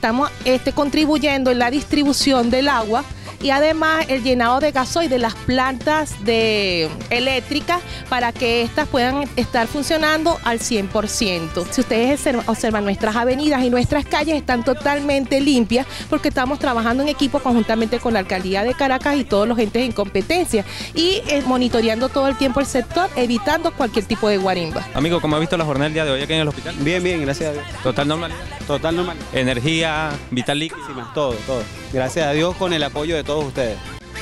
estamos contribuyendo en la distribución del agua y además el llenado de gasoil de las plantas eléctricas para que éstas puedan estar funcionando al 100%. Si ustedes observan nuestras avenidas y nuestras calles están totalmente limpias porque estamos trabajando en equipo conjuntamente con la Alcaldía de Caracas y todos los entes en competencia y monitoreando todo el tiempo el sector, evitando cualquier tipo de guarimba. Amigo, ¿cómo ha visto la jornada del día de hoy aquí en el hospital? Bien, bien, gracias a Dios. ¿Total normalidad? Total normal. Energía, vital líquida. Todo. Gracias a Dios con el apoyo de todos ustedes.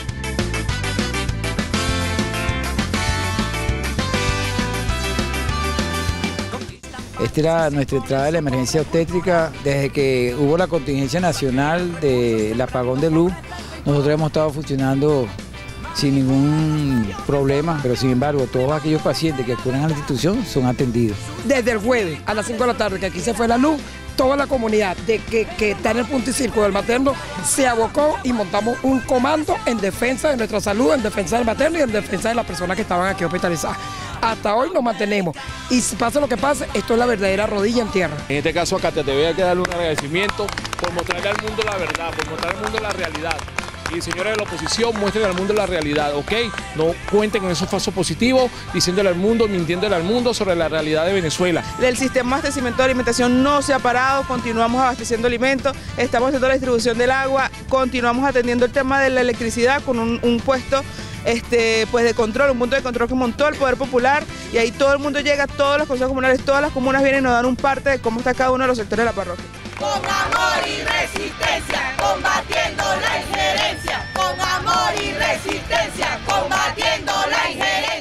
Esta era nuestra entrada de la emergencia obstétrica. Desde que hubo la contingencia nacional del apagón de luz, nosotros hemos estado funcionando sin ningún problema, pero sin embargo todos aquellos pacientes que acuden a la institución son atendidos. Desde el jueves a las 5 de la tarde que aquí se fue la luz, toda la comunidad que está en el punto y circo del materno se abocó y montamos un comando en defensa de nuestra salud, en defensa del materno y en defensa de las personas que estaban aquí hospitalizadas. Hasta hoy nos mantenemos y si pasa lo que pase, esto es la verdadera rodilla en tierra. En este caso a KTTV hay que darle un agradecimiento por mostrarle al mundo la verdad, por mostrar al mundo la realidad. Y señores de la oposición, muestren al mundo la realidad, ¿ok? No cuenten con esos falsos positivos, diciéndole al mundo, mintiéndole al mundo sobre la realidad de Venezuela. El sistema de abastecimiento de alimentación no se ha parado, continuamos abasteciendo alimentos, estamos haciendo la distribución del agua, continuamos atendiendo el tema de la electricidad con un puesto pues de control, un punto de control que montó el Poder Popular y ahí todo el mundo llega, todos los consejos comunales, todas las comunas vienen y nos dan un parte de cómo está cada uno de los sectores de la parroquia. Con amor y resistencia, combatiendo la injerencia. Con amor y resistencia, combatiendo la injerencia.